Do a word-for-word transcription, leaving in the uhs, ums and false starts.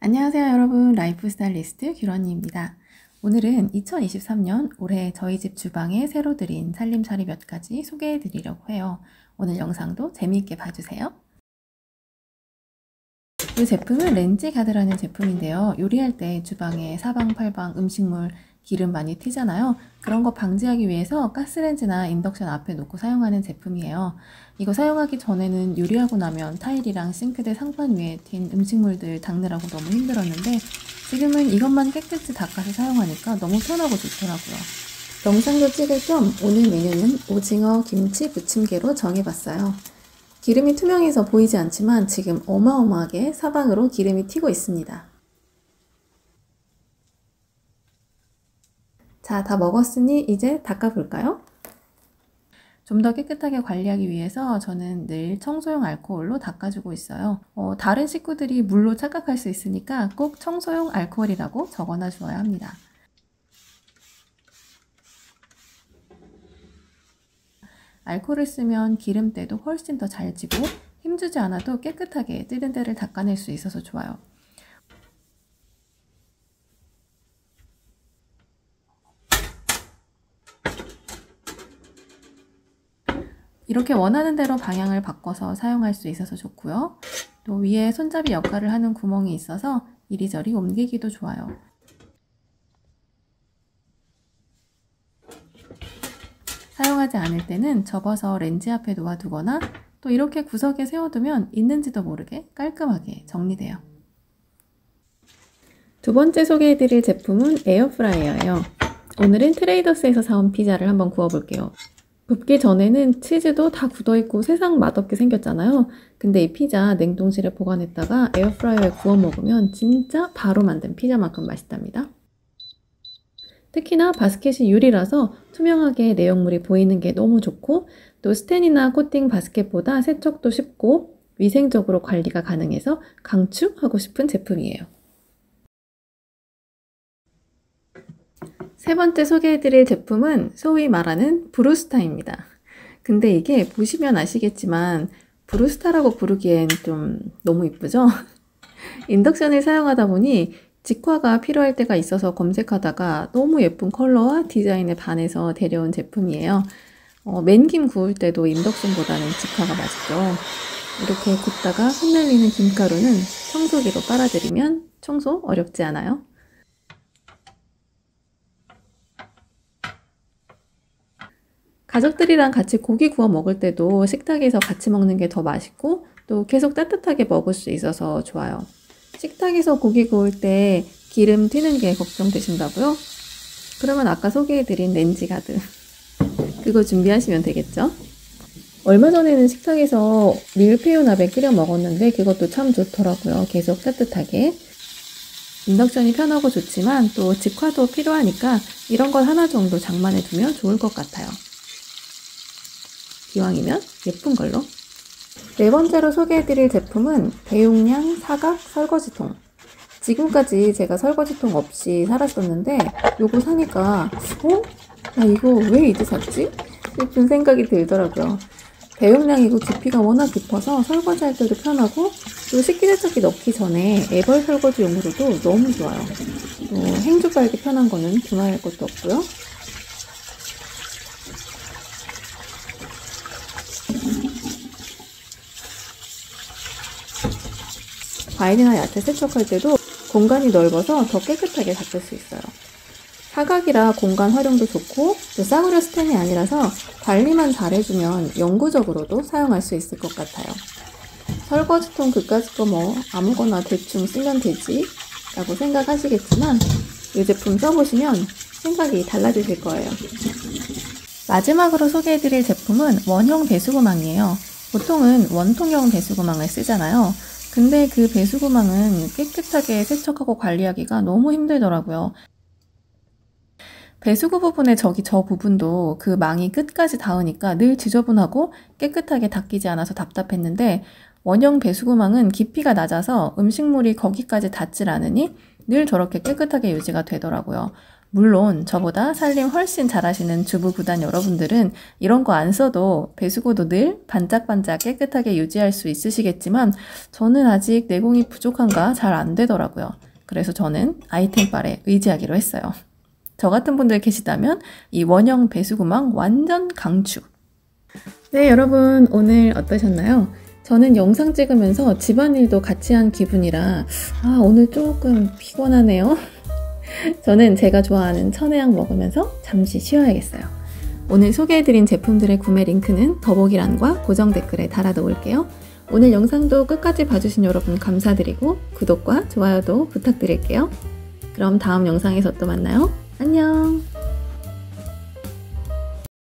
안녕하세요 여러분, 라이프 스타일리스트 규런이입니다. 오늘은 이천이십삼 년 올해 저희 집 주방에 새로 들인 살림살이 몇 가지 소개해 드리려고 해요. 오늘 영상도 재미있게 봐주세요. 이 제품은 렌지가드라는 제품인데요. 요리할 때 주방에 사방팔방 음식물, 기름 많이 튀잖아요. 그런 거 방지하기 위해서 가스렌지나 인덕션 앞에 놓고 사용하는 제품이에요. 이거 사용하기 전에는 요리하고 나면 타일이랑 싱크대 상판 위에 튄 음식물들 닦느라고 너무 힘들었는데 지금은 이것만 깨끗이 닦아서 사용하니까 너무 편하고 좋더라고요. 영상도 찍을 겸 오늘 메뉴는 오징어 김치 부침개로 정해봤어요. 기름이 투명해서 보이지 않지만 지금 어마어마하게 사방으로 기름이 튀고 있습니다. 자, 다 먹었으니 이제 닦아볼까요? 좀 더 깨끗하게 관리하기 위해서 저는 늘 청소용 알코올로 닦아주고 있어요. 어, 다른 식구들이 물로 착각할 수 있으니까 꼭 청소용 알코올이라고 적어놔 주어야 합니다. 알코올을 쓰면 기름때도 훨씬 더 잘 지고 힘주지 않아도 깨끗하게 찌든 데를 닦아낼 수 있어서 좋아요. 이렇게 원하는 대로 방향을 바꿔서 사용할 수 있어서 좋고요. 또 위에 손잡이 역할을 하는 구멍이 있어서 이리저리 옮기기도 좋아요. 사용하지 않을 때는 접어서 렌지 앞에 놓아두거나 또 이렇게 구석에 세워두면 있는지도 모르게 깔끔하게 정리돼요. 두 번째 소개해드릴 제품은 에어프라이어예요. 오늘은 트레이더스에서 사온 피자를 한번 구워볼게요. 굽기 전에는 치즈도 다 굳어있고 세상 맛없게 생겼잖아요. 근데 이 피자 냉동실에 보관했다가 에어프라이어에 구워 먹으면 진짜 바로 만든 피자만큼 맛있답니다. 특히나 바스켓이 유리라서 투명하게 내용물이 보이는 게 너무 좋고 또 스텐이나 코팅 바스켓보다 세척도 쉽고 위생적으로 관리가 가능해서 강추하고 싶은 제품이에요. 세 번째 소개해드릴 제품은 소위 말하는 브루스타입니다. 근데 이게 보시면 아시겠지만 브루스타라고 부르기엔 좀 너무 이쁘죠? 인덕션을 사용하다 보니 직화가 필요할 때가 있어서 검색하다가 너무 예쁜 컬러와 디자인에 반해서 데려온 제품이에요. 어, 맨김 구울 때도 인덕션보다는 직화가 맛있죠. 이렇게 굽다가 흩날리는 김가루는 청소기로 빨아들이면 청소 어렵지 않아요. 가족들이랑 같이 고기 구워 먹을 때도 식탁에서 같이 먹는 게 더 맛있고 또 계속 따뜻하게 먹을 수 있어서 좋아요. 식탁에서 고기 구울 때 기름 튀는 게 걱정되신다고요? 그러면 아까 소개해드린 렌지가드 그거 준비하시면 되겠죠? 얼마 전에는 식탁에서 밀푀유나베 끓여 먹었는데 그것도 참 좋더라고요. 계속 따뜻하게. 인덕션이 편하고 좋지만 또 직화도 필요하니까 이런 것 하나 정도 장만해 두면 좋을 것 같아요. 기왕이면 예쁜 걸로. 네 번째로 소개해드릴 제품은 대용량 사각 설거지통. 지금까지 제가 설거지통 없이 살았었는데 요거 사니까 어? 나 이거 왜 이제 샀지? 싶은 생각이 들더라고요. 대용량이고 깊이가 워낙 깊어서 설거지할 때도 편하고 또 식기세척기 넣기 전에 애벌 설거지용으로도 너무 좋아요. 또 행주 빨기 편한 거는 두말할 것도 없고요. 과일이나 야채 세척할 때도 공간이 넓어서 더 깨끗하게 닦을 수 있어요. 사각이라 공간 활용도 좋고 또 싸구려 스텐이 아니라서 관리만 잘해주면 영구적으로도 사용할 수 있을 것 같아요. 설거지통 그까짓 거 뭐 아무거나 대충 쓰면 되지 라고 생각하시겠지만 이 제품 써보시면 생각이 달라지실 거예요. 마지막으로 소개해드릴 제품은 원형 배수구망이에요. 보통은 원통형 배수구망을 쓰잖아요. 근데 그 배수구망은 깨끗하게 세척하고 관리하기가 너무 힘들더라고요. 배수구 부분의 저기 저 부분도 그 망이 끝까지 닿으니까 늘 지저분하고 깨끗하게 닦이지 않아서 답답했는데 원형 배수구망은 깊이가 낮아서 음식물이 거기까지 닿질 않으니 늘 저렇게 깨끗하게 유지가 되더라고요. 물론 저보다 살림 훨씬 잘하시는 주부구단 여러분들은 이런 거 안 써도 배수구도 늘 반짝반짝 깨끗하게 유지할 수 있으시겠지만 저는 아직 내공이 부족한가 잘 안 되더라고요. 그래서 저는 아이템빨에 의지하기로 했어요. 저 같은 분들 계시다면 이 원형 배수구망 완전 강추! 네, 여러분 오늘 어떠셨나요? 저는 영상 찍으면서 집안일도 같이 한 기분이라 아, 오늘 조금 피곤하네요. 저는 제가 좋아하는 천혜향 먹으면서 잠시 쉬어야겠어요. 오늘 소개해드린 제품들의 구매 링크는 더보기란과 고정 댓글에 달아놓을게요. 오늘 영상도 끝까지 봐주신 여러분 감사드리고 구독과 좋아요도 부탁드릴게요. 그럼 다음 영상에서 또 만나요. 안녕!